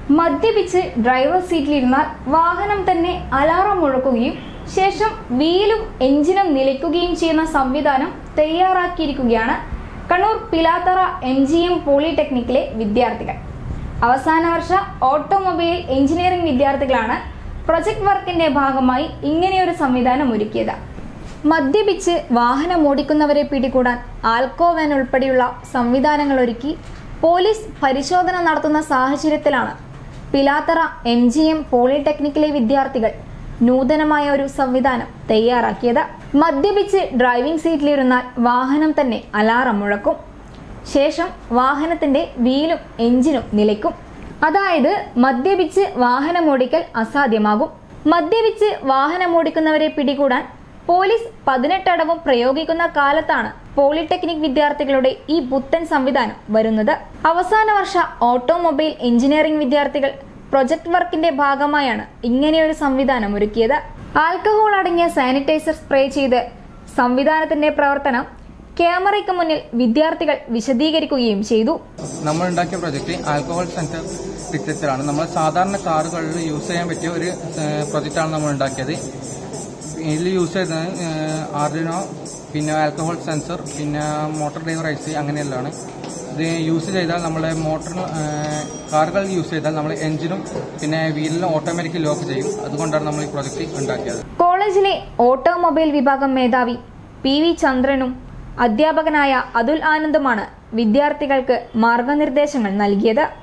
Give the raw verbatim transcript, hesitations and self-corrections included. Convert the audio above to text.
മദ്യപിച്ച് ഡ്രൈവർ സീറ്റിലിരുന്നാൽ വാഹനം തന്നെ അലാറം മുഴക്കുകയും ശേഷം വീലും എഞ്ചിനും നിലയ്ക്കുകയും ചെയ്യുന്ന സംവിധാനം തയ്യാറാക്കിയിരിക്കുകയാണ് Kannur Pilathara M G M പോളിടെക്നിക്കിലെ വിദ്യാർത്ഥികൾ. അവസാന വർഷ ഓട്ടോമൊബൈൽ എഞ്ചിനീയറിംഗ് വിദ്യാർത്ഥികളാണ് പ്രൊജക്ട് വർക്കിന്റെ ഭാഗമായി ഇങ്ങനെയൊരു സംവിധാനം ഒരുക്കിയത്. മദ്യപിച്ച് വാഹനം ഓടിക്കുന്നവരെ പിടികൂടാൻ ആൽക്കോ വാൻ ഉൾപ്പെടെയുള്ള സംവിധാനങ്ങൾ ഒരുക്കി പോലീസ് പരിശോധന നടത്തുന്ന സാഹചര്യത്തിലാണ് പിലാത്തറ എം ജി എം പോളിടെക്നിക്കിലെ വിദ്യാർത്ഥികൾ നൂതനമായ ഒരു സംവിധാനം തയ്യാറാക്കിയത്. മദ്യപിച്ച് ഡ്രൈവിംഗ് സീറ്റിലിരുന്നാൽ വാഹനം തന്നെ അലാറം മുഴക്കും. ശേഷം വാഹനത്തിന്റെ വീലും എഞ്ചിനും നിലയ്ക്കും. അതായത് മദ്യപിച്ച് വാഹനമോടിക്കൽ അസാധ്യമാകും. മദ്യപിച്ച് വാഹനമോടിക്കുന്നവരെ പിടികൂടാൻ പോലീസ് പതിനെട്ടടവും പ്രയോഗിക്കുന്ന കാലത്താണ് പോളിടെക്നിക് വിദ്യാർത്ഥികളുടെ ഈ പുത്തൻ സംവിധാനം വരുന്നത്. അവസാന വർഷ ഓട്ടോമൊബൈൽ എഞ്ചിനീയറിംഗ് വിദ്യാർത്ഥികൾ പ്രൊജക്ട് വർക്കിന്റെ ഭാഗമായാണ് ഇങ്ങനെയൊരു സംവിധാനം ഒരുക്കിയത്. ആൽക്കഹോൾ അടങ്ങിയ സാനിറ്റൈസർ സ്പ്രേ ചെയ്ത് സംവിധാനത്തിന്റെ പ്രവർത്തനം ക്യാമറയ്ക്ക് മുന്നിൽ വിദ്യാർത്ഥികൾ വിശദീകരിക്കുകയും ചെയ്തു. നമ്മൾ ഉണ്ടാക്കിയ പ്രൊജക്ട് ആൽക്കഹോൾ സെൻസർ ഡിറ്റക്ടറാണ്. നമ്മൾ സാധാരണ കാറുകളിൽ യൂസ് ചെയ്യാൻ പറ്റിയ ഒരു പ്രൊജക്റ്റാണ് നമ്മൾ ഉണ്ടാക്കിയത്. ഇതിൽ യൂസ് ചെയ്യുന്നത് ആർഡിനോ, പിന്നെ ആൽക്കഹോൾ സെൻസർ, പിന്നെ മോട്ടോർ ഡ്രൈവർ ഐ സി അങ്ങനെയെല്ലാം. ഇത് യൂസ് ചെയ്താൽ നമ്മളെ മോട്ടോർ കാറുകൾ യൂസ് ചെയ്താൽ നമ്മൾ എഞ്ചിനും പിന്നെ വീലിനും ഓട്ടോമാറ്റിക് ലോക്ക് ചെയ്യും. അതുകൊണ്ടാണ് നമ്മൾ ഈ പ്രൊജക്ട് ഉണ്ടാക്കിയത്. കോളേജിലെ ഓട്ടോമൊബൈൽ വിഭാഗം മേധാവി പി വി ചന്ദ്രനും അധ്യാപകനായ അതുൽ ആനന്ദുമാണ് വിദ്യാർത്ഥികൾക്ക് മാർഗനിർദ്ദേശങ്ങൾ നൽകിയത്.